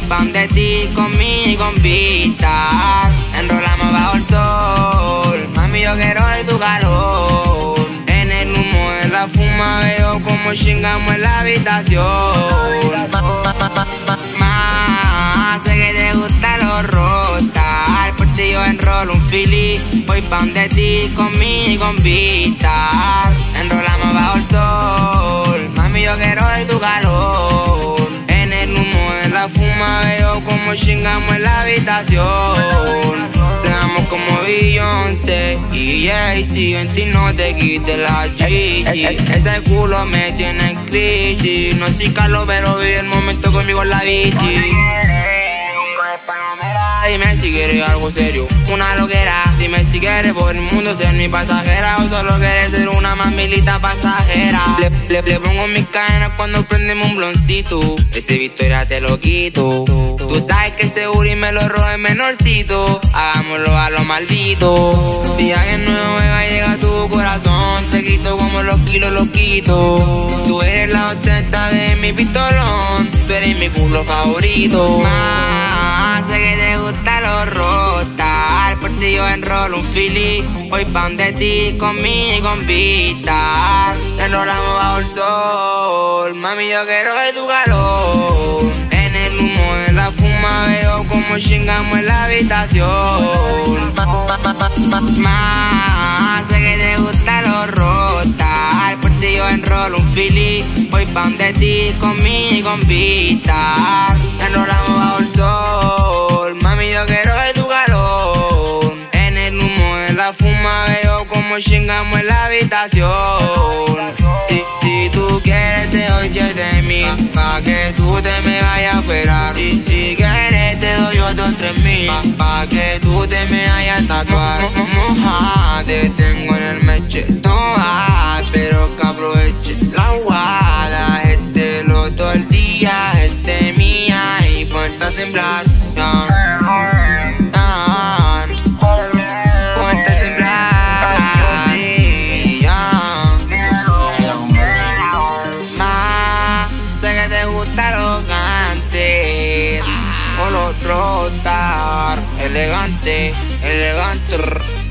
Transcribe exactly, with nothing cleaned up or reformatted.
pan de ti conmigo invitar. Enrolamos bajo el sol, mami yo quiero de tu calor. En el humo de la fuma veo como chingamos en la habitación. Más sé que te gusta lo rota. Por ti yo enrolo un fili, voy pan de ti conmigo invitar. Enrolamos bajo el sol, mami yo quiero de tu calor. En el humo de la fuma veo como chingamos en la habitación. Seamos como Beyoncé y Jay-Z, en ti no te quites la Yeezy. Ese culo me tiene en crisis, no soy Carlos pero vive el momento conmigo en la bici. Dime si quieres algo serio, una loquera. Dime si quieres por el mundo ser mi pasajera, o solo quieres ser una mamilita pasajera. Le, le, le pongo mis cadenas cuando prendemos un bloncito. Ese Victoria te lo quito. Tú sabes que ese Uri me lo roba el menorcito. Hagámoslo a lo maldito. Si alguien nuevo me va a llegar a tu corazón, te quito como los kilos los quito. Tú eres la ostenta de mi pistolón, tú eres mi culo favorito. Más sé que te gusta lo rota. Por ti yo enrolo un fili, voy pan de ti conmigo invitar. Enrolamos bajo el sol, mami yo quiero de tu calor. En el humo de la fuma veo como chingamos en la habitación. Más sé que te gusta lo rota. Por ti yo enrolo un fili, voy pan de ti conmigo invitar. Enrolamos bajo el sol, mami yo quiero de tu calor. En el humo de la fuma veo como chingamos en la habitación. Si, si tú quieres te doy siete mil pa' que tú te me vayas a operar. Si, si quieres te doy otros tres mil pa', pa' que tú te me vayas a tatuar. Moja, te tengo en el mechero, pero que aproveche la guada. Este lo todo el día, este mía y ponte a temblar. Yeah. Yeah. Ponte a temblar. Y ya. Más sé que te gusta lo gante o lo trotar. Elegante, elegante.